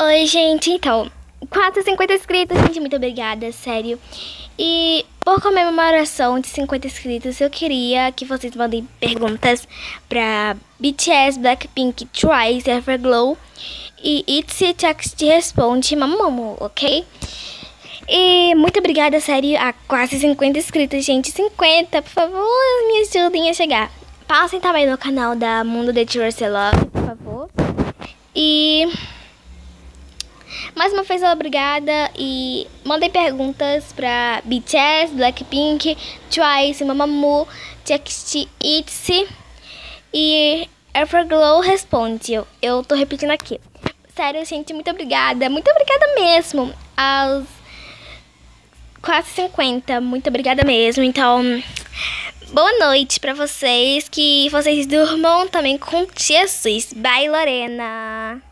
Oi, gente, então, 450 inscritos, gente, muito obrigada, sério. E por comemoração de 50 inscritos, eu queria que vocês mandem perguntas pra BTS, Blackpink, Twice, Everglow e ITZY te responde Mamamoo, ok? E muito obrigada, sério, a quase 50 inscritos, gente, 50, por favor, me ajudem a chegar. Passem também no canal da Mundo de Tears Love, por favor. E mais uma vez, obrigada e mandem perguntas pra BTS, Blackpink, Twice, Mamamoo, TXT, ITZY e Everglow responde. Eu tô repetindo aqui. Sério, gente, muito obrigada mesmo aos quase 50, muito obrigada mesmo. Então, boa noite pra vocês, que vocês durmam também com Jesus. Bye, Lorena!